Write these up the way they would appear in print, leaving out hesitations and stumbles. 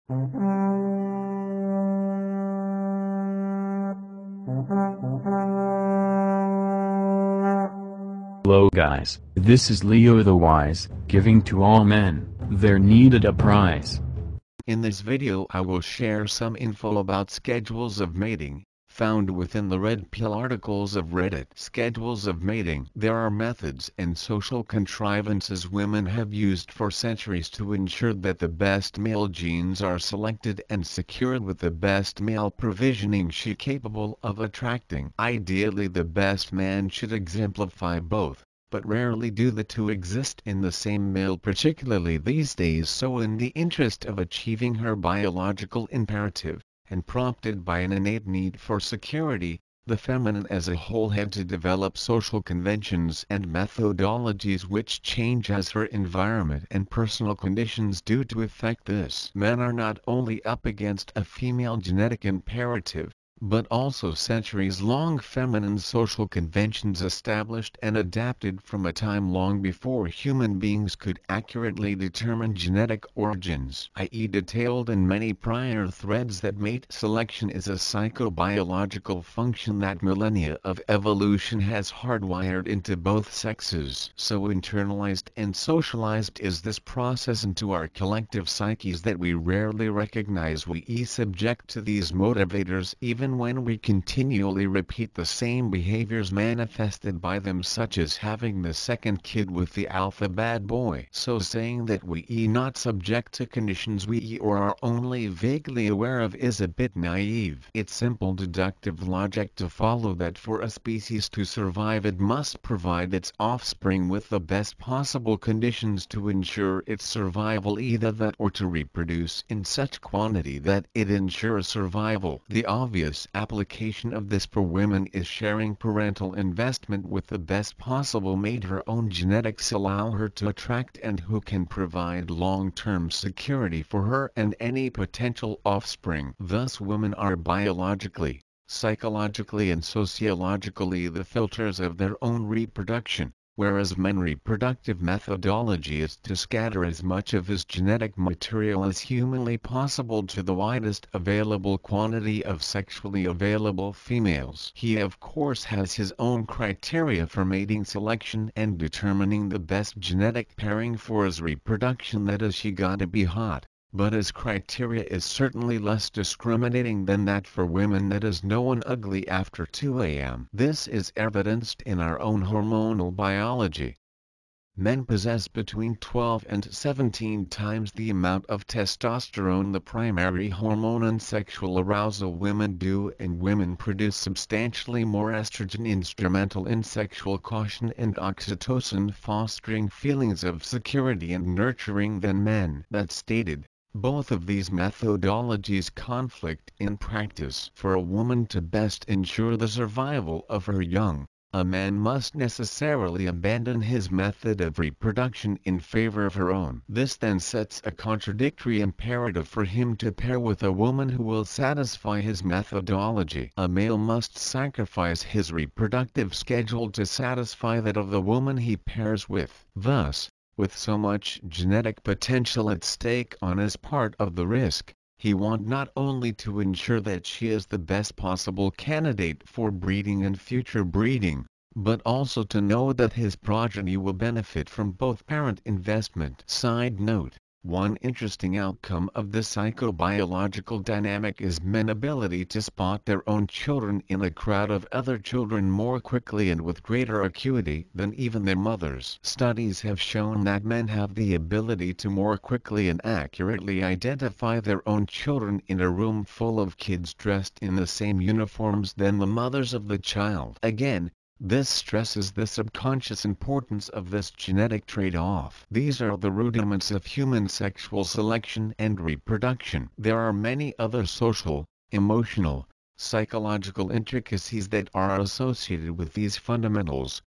Hello guys, this is Leo the Wise, giving to all men their needed uprise. In this video I will share some info about schedules of mating, found within the red pill articles of Reddit. Schedules of mating. There are methods and social contrivances women have used for centuries to ensure that the best male genes are selected and secured with the best male provisioning she capable of attracting. Ideally the best man should exemplify both, but rarely do the two exist in the same male, particularly these days. So in the interest of achieving her biological imperative, and prompted by an innate need for security, the feminine as a whole had to develop social conventions and methodologies which change as her environment and personal conditions do to affect this. Men are not only up against a female genetic imperative, but also centuries-long feminine social conventions established and adapted from a time long before human beings could accurately determine genetic origins, i.e. detailed in many prior threads that mate selection is a psychobiological function that millennia of evolution has hardwired into both sexes. So internalized and socialized is this process into our collective psyches that we rarely recognize we subject to these motivators even when we continually repeat the same behaviors manifested by them, such as having the second kid with the alpha bad boy. So saying that we not subject to conditions we or are only vaguely aware of is a bit naive. It's simple deductive logic to follow that for a species to survive it must provide its offspring with the best possible conditions to ensure its survival, either that or to reproduce in such quantity that it ensures survival. The obvious application of this for women is sharing parental investment with the best possible mate. Her own genetics allow her to attract and who can provide long-term security for her and any potential offspring. Thus women are biologically, psychologically and sociologically the filters of their own reproduction, whereas men's reproductive methodology is to scatter as much of his genetic material as humanly possible to the widest available quantity of sexually available females. He of course has his own criteria for mating selection and determining the best genetic pairing for his reproduction, that is, she gotta be hot. But his criteria is certainly less discriminating than that for women, that is, no one ugly after 2 a.m. This is evidenced in our own hormonal biology. Men possess between 12 and 17 times the amount of testosterone, the primary hormone in sexual arousal, women do, and women produce substantially more estrogen, instrumental in sexual caution, and oxytocin, fostering feelings of security and nurturing, than men. That stated, both of these methodologies conflict in practice. For a woman to best ensure the survival of her young, a man must necessarily abandon his method of reproduction in favor of her own. This then sets a contradictory imperative for him to pair with a woman who will satisfy his methodology. A male must sacrifice his reproductive schedule to satisfy that of the woman he pairs with. Thus, with so much genetic potential at stake on his part of the risk, he wants not only to ensure that she is the best possible candidate for breeding and future breeding, but also to know that his progeny will benefit from both parent investment. Side note: one interesting outcome of this psychobiological dynamic is men's ability to spot their own children in a crowd of other children more quickly and with greater acuity than even their mothers. Studies have shown that men have the ability to more quickly and accurately identify their own children in a room full of kids dressed in the same uniforms than the mothers of the child. Again, this stresses the subconscious importance of this genetic trade-off. These are the rudiments of human sexual selection and reproduction. There are many other social, emotional, psychological intricacies that are associated with these fundamentals,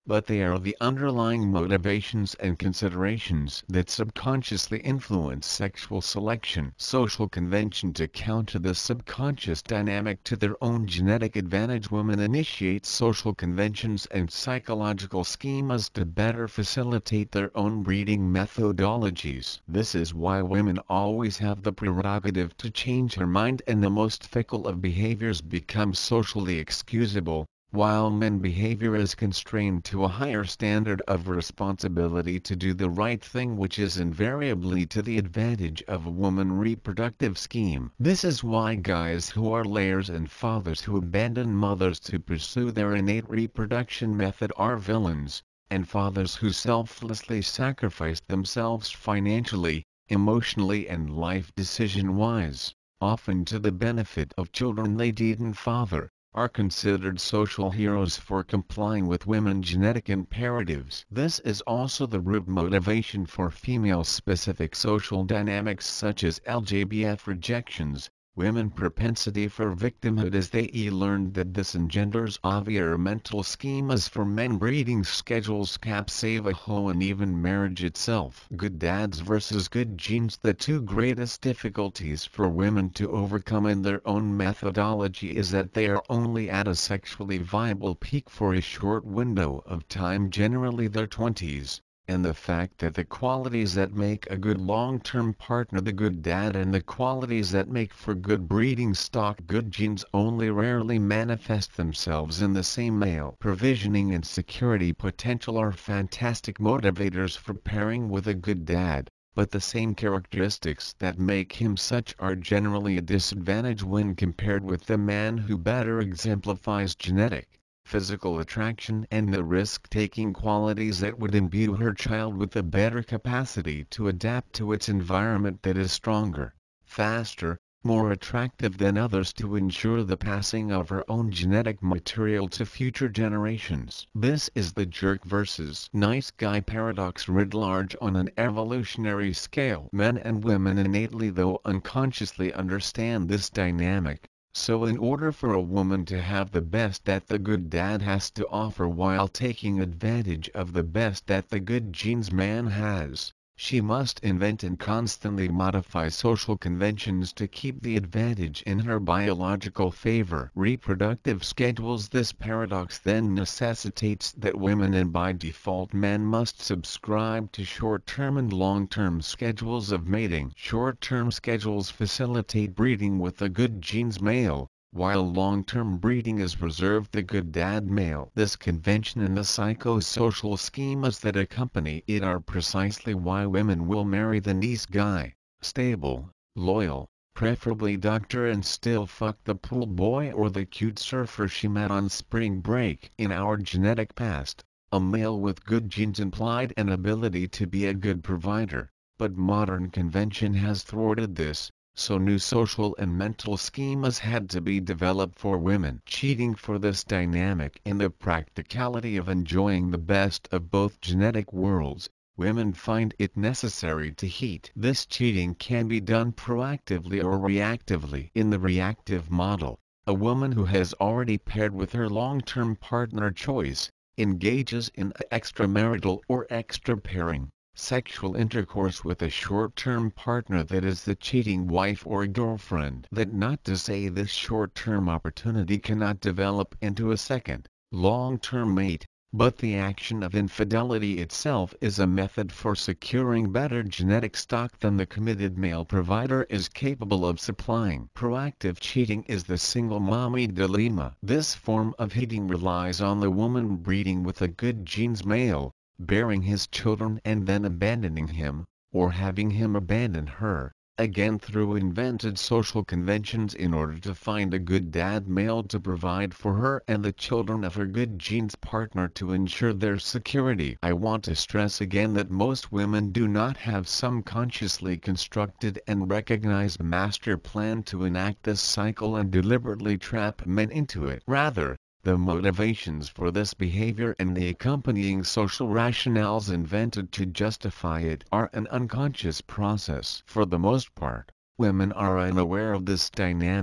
but they are the underlying motivations and considerations that subconsciously influence sexual selection. Social convention. To counter the subconscious dynamic to their own genetic advantage, women initiate social conventions and psychological schemas to better facilitate their own breeding methodologies. This is why women always have the prerogative to change her mind, and the most fickle of behaviors becomes socially excusable, while men behavior is constrained to a higher standard of responsibility to do the right thing, which is invariably to the advantage of a woman's reproductive scheme. This is why guys who are layers and fathers who abandon mothers to pursue their innate reproduction method are villains, and fathers who selflessly sacrifice themselves financially, emotionally and life decision-wise, often to the benefit of children they didn't father, are considered social heroes for complying with women's genetic imperatives. This is also the root motivation for female-specific social dynamics such as LGBT rejections, women's propensity for victimhood, as they learned that this engenders obvious mental schemas for men, breeding schedules, cap save a hoe, and even marriage itself. Good dads versus good genes. The two greatest difficulties for women to overcome in their own methodology is that they are only at a sexually viable peak for a short window of time, generally their 20s. And the fact that the qualities that make a good long-term partner the good dad and the qualities that make for good breeding stock good genes only rarely manifest themselves in the same male. Provisioning and security potential are fantastic motivators for pairing with a good dad, but the same characteristics that make him such are generally a disadvantage when compared with the man who better exemplifies genetic, physical attraction and the risk-taking qualities that would imbue her child with a better capacity to adapt to its environment, that is stronger, faster, more attractive than others, to ensure the passing of her own genetic material to future generations. This is the jerk versus nice guy paradox writ large on an evolutionary scale. Men and women innately, though unconsciously, understand this dynamic. So in order for a woman to have the best that the good dad has to offer while taking advantage of the best that the good genes man has, she must invent and constantly modify social conventions to keep the advantage in her biological favor. Reproductive schedules. This paradox then necessitates that women and by default men must subscribe to short-term and long-term schedules of mating. Short-term schedules facilitate breeding with the good genes male, while long-term breeding is reserved the good dad male. This convention and the psychosocial schemas that accompany it are precisely why women will marry the nice guy, stable, loyal, preferably doctor, and still fuck the pool boy or the cute surfer she met on spring break. In our genetic past, a male with good genes implied an ability to be a good provider, but modern convention has thwarted this. So new social and mental schemas had to be developed for women. Cheating for this dynamic in the practicality of enjoying the best of both genetic worlds, women find it necessary to heat. This cheating can be done proactively or reactively. In the reactive model, a woman who has already paired with her long-term partner choice, engages in extramarital or extra pairing sexual intercourse with a short-term partner that is the cheating wife or girlfriend. That not to say this short-term opportunity cannot develop into a second, long-term mate, but the action of infidelity itself is a method for securing better genetic stock than the committed male provider is capable of supplying. Proactive cheating is the single mommy dilemma. This form of heating relies on the woman breeding with a good genes male, bearing his children and then abandoning him, or having him abandon her, again through invented social conventions in order to find a good dad male to provide for her and the children of her good genes partner to ensure their security. I want to stress again that most women do not have some consciously constructed and recognized master plan to enact this cycle and deliberately trap men into it. Rather, the motivations for this behavior and the accompanying social rationales invented to justify it are an unconscious process. For the most part, women are unaware of this dynamic,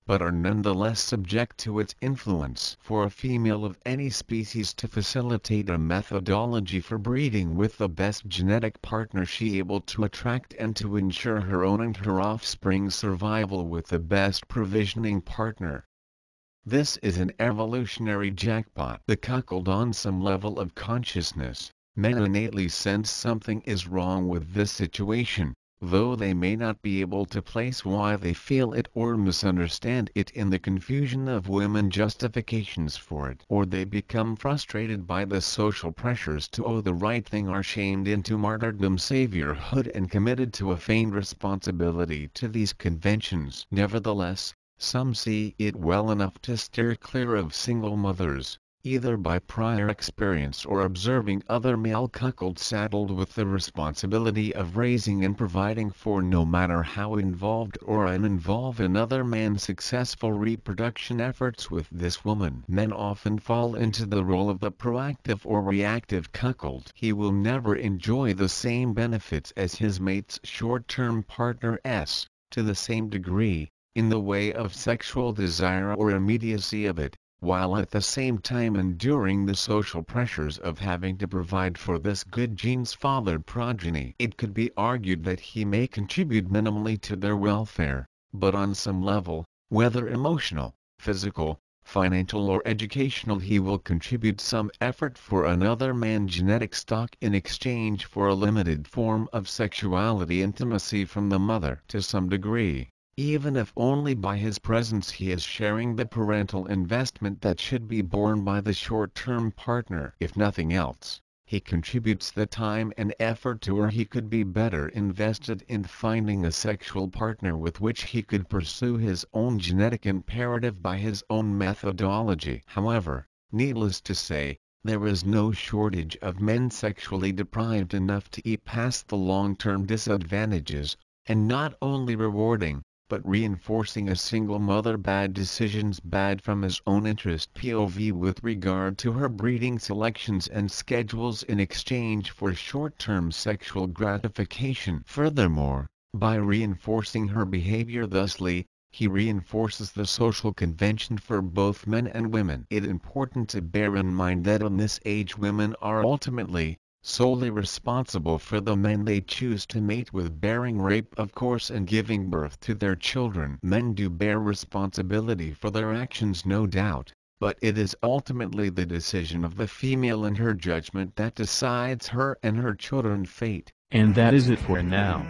but are nonetheless subject to its influence. For a female of any species to facilitate a methodology for breeding with the best genetic partner she able to attract and to ensure her own and her offspring's survival with the best provisioning partner. This is an evolutionary jackpot. The cuckold on some level of consciousness, men innately sense something is wrong with this situation, though they may not be able to place why they feel it or misunderstand it in the confusion of women justifications for it. Or they become frustrated by the social pressures to owe the right thing, are shamed into martyrdom, saviorhood, and committed to a feigned responsibility to these conventions. Nevertheless, some see it well enough to steer clear of single mothers, either by prior experience or observing other male cuckolds saddled with the responsibility of raising and providing for no matter how involved or uninvolved another man's successful reproduction efforts with this woman. Men often fall into the role of the proactive or reactive cuckold. He will never enjoy the same benefits as his mate's short-term partner to the same degree, in the way of sexual desire or immediacy of it, while at the same time enduring the social pressures of having to provide for this good genes-fathered progeny. It could be argued that he may contribute minimally to their welfare, but on some level, whether emotional, physical, financial or educational, he will contribute some effort for another man's genetic stock in exchange for a limited form of sexuality intimacy from the mother. To some degree, even if only by his presence, he is sharing the parental investment that should be borne by the short-term partner. If nothing else, he contributes the time and effort to her he could be better invested in finding a sexual partner with which he could pursue his own genetic imperative by his own methodology. However, needless to say, there is no shortage of men sexually deprived enough to eat past the long-term disadvantages, and not only rewarding, but reinforcing a single mother bad decisions bad from his own interest POV with regard to her breeding selections and schedules in exchange for short-term sexual gratification. Furthermore, by reinforcing her behavior thusly, he reinforces the social convention for both men and women. It is important to bear in mind that in this age women are ultimately solely responsible for the men they choose to mate with, bearing rape of course and giving birth to their children. Men do bear responsibility for their actions, no doubt, but it is ultimately the decision of the female and her judgment that decides her and her children's fate. And that is it for now.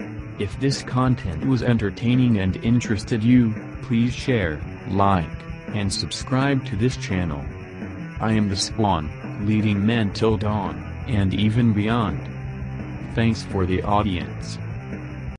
If this content was entertaining and interested you, please share, like, and subscribe to this channel. I am the Spawn, leading men till dawn, and even beyond. Thanks for the audience.